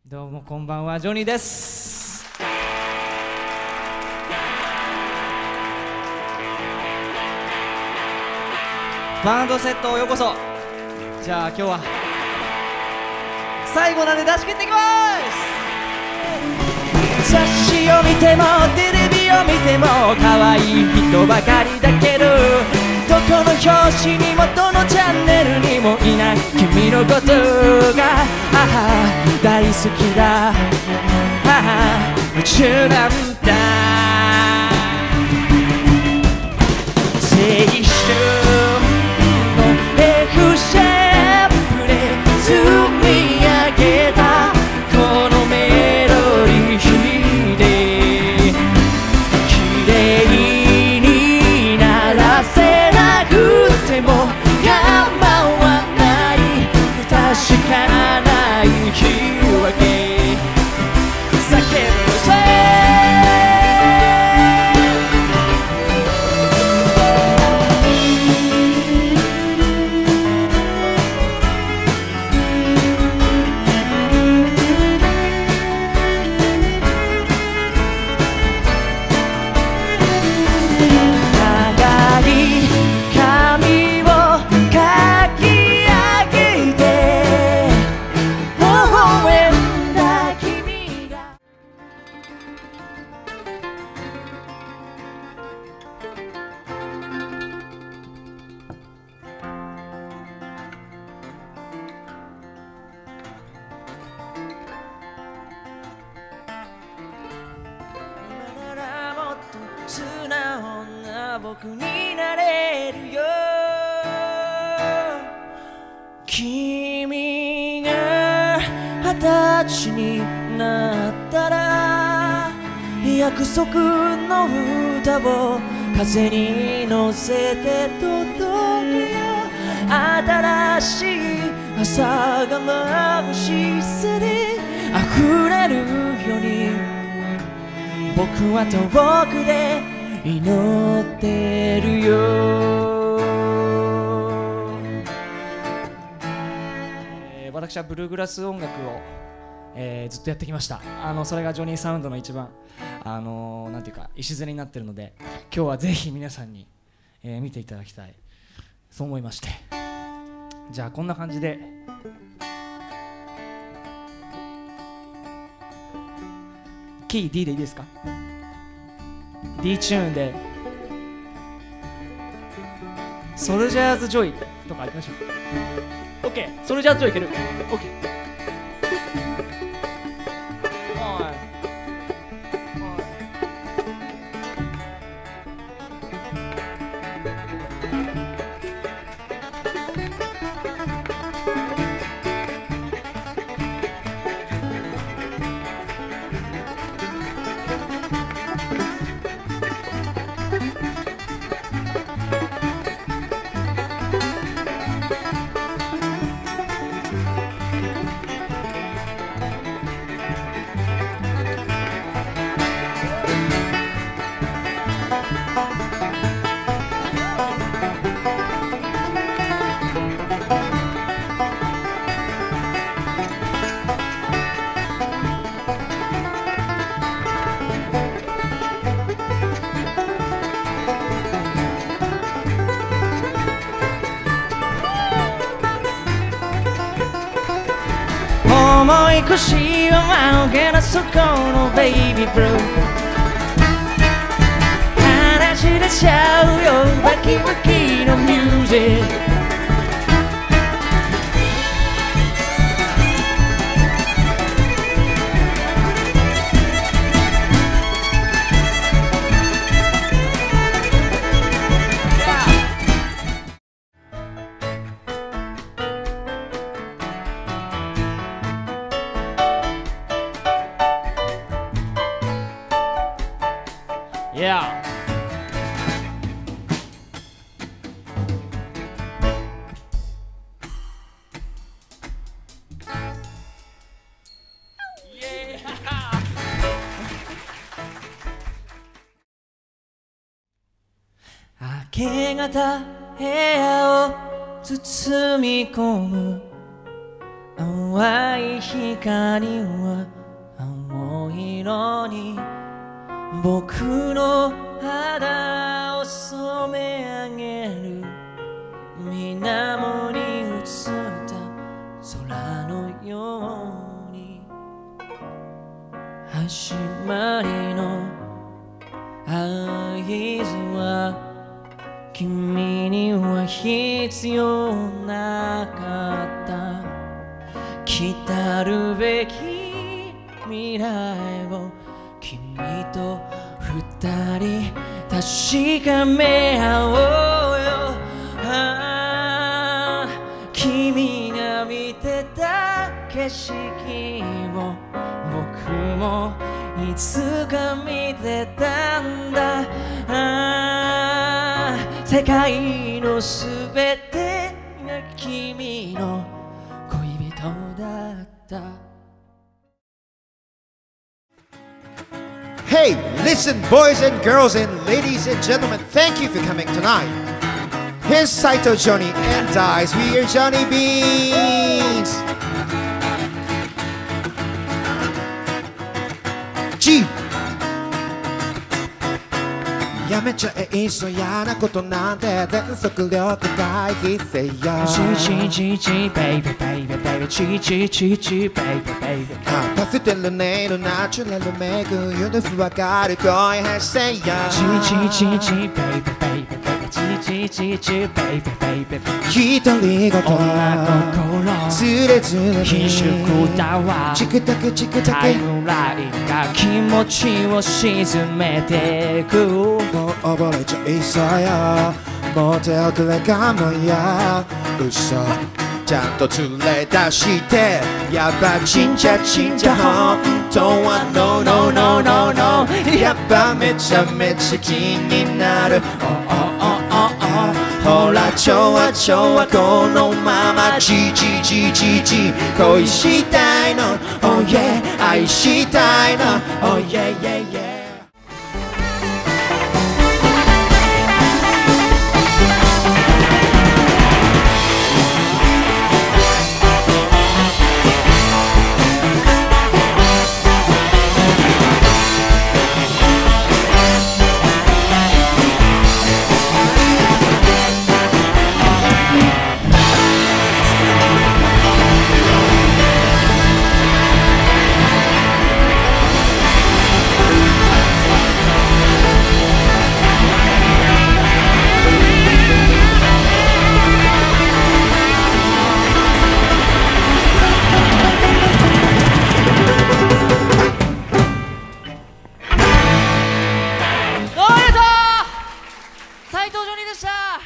どうもこんばんは、ジョニーです。バンドセットをようこそ。じゃあ今日は最後なんで出し切っていきます。雑誌を見てもテレビを見ても可愛い人ばかりだけど、どこの表紙にもどのチャンネルにもいない君のことが大好きだ、夢中なんだ。青春の F シェイプで積み上げたこのメロディーで綺麗にならせなくても構わない、確かない言い訳叫ぶぜ。素直な僕になれるよ。君が20歳になったら約束の歌を風に乗せて届けよ。新しい朝が眩しさで溢れるように僕は遠くで祈ってるよ。私はブルーグラス音楽を、ずっとやってきました。それがジョニーサウンドの一番なんていうか礎になってるので、今日はぜひ皆さんに、見ていただきたい、そう思いまして、じゃあこんな感じでキー D でいいですか？ D チューンでソルジャーズジョイとかいきましょう。 OK、 ソルジャーズジョイいける？ OK。重い腰は真上なそこのベイビーブルー、話し出しちゃうよバキバキのミュージック。Yeah. Yeah. 明け方部屋を包み込む淡淡い光は青色に僕の肌を染め上げる水面に映った空のように始まりの合図は君には必要なかった来たるべき未来を君と二人確かめ合おうよ君が見てた景色を僕もいつか見てたんだ世界のすべてが君の恋人だった Hey, listen, boys and girls and ladies and gentlemen, thank you for coming tonight. Here's齊藤ジョニー and Dice. We are Johnny Beans. G. やめちゃえいっそ嫌なことなんて全速力回避せよ G baby baby baby G baby パステルネイルナチュラルメイクユニフわかる声発せよ G baby baby G baby 一人ごとつれづれに低粛だわチクタクチクタクタイムラインが気持ちを沈めてくもう溺れちゃいそうよもう手遅れかもよ嘘ちゃんと連れ出してやっぱちんちゃ本当は No no no no no やっぱめちゃめちゃ気になるほら超はこのままじ恋したいの Oh yeah 愛したいの Oh yeah yeah yeah 斉藤ジョニーでした。